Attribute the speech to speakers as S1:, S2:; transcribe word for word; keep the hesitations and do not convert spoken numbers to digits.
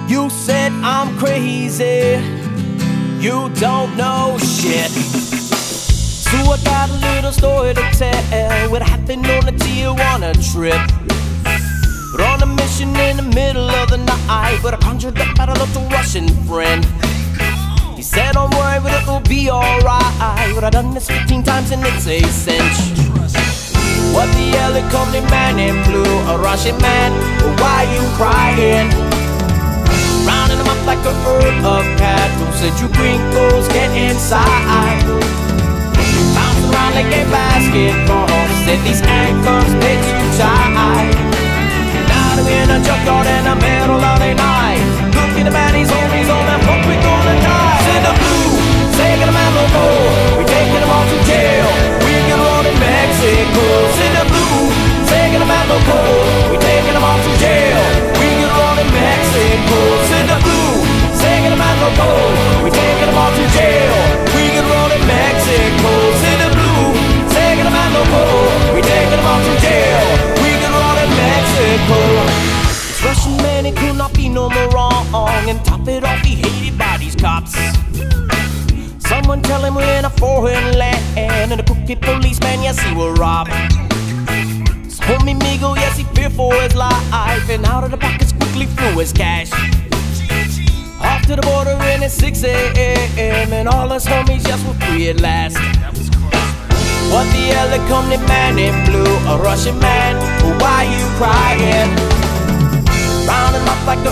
S1: You said I'm crazy, you don't know shit. So I got a little story to tell. What happened on a Tijuana trip. But on a mission in the middle of the night, but I conjured up out a little Russian friend. He said, don't worry, but it'll be alright. But I done this fifteen times and it's a cinch. What the hell, it company man in blue, a Russian man, why you crying? Rounding him up like a herd of cattle. Said you gringos get inside. Bouncing around like a basketball. Said these ankles, they too tight. Now they're in a junkyard in the middle of the night. Looking at these homies on that fuck, we gonna die. Said the blue, taking them out the door. We taking them all to jail. We get on in Mexico. Said the blue, taking them out the door. We taking them all to jail. We get on in Mexico. Said the blue, taking them out the door. We taking them all to jail. We get on in Mexico. Said the blue, taking them out the door. We taking them all to jail. We get on in Mexico. This Russian man, he could not be no more wrong. And top it off, he hated by these cops. Someone tell him we're in a foreign land, and a crooked policeman, yes, he will rob. His homie Migo, yes, he feared for his life, and out of the pockets quickly flew his cash. Off to the border in at six A M, and all his homies, yes, were free at last. What the hell, the company man in blue, a Russian man, why you crying? Round him up like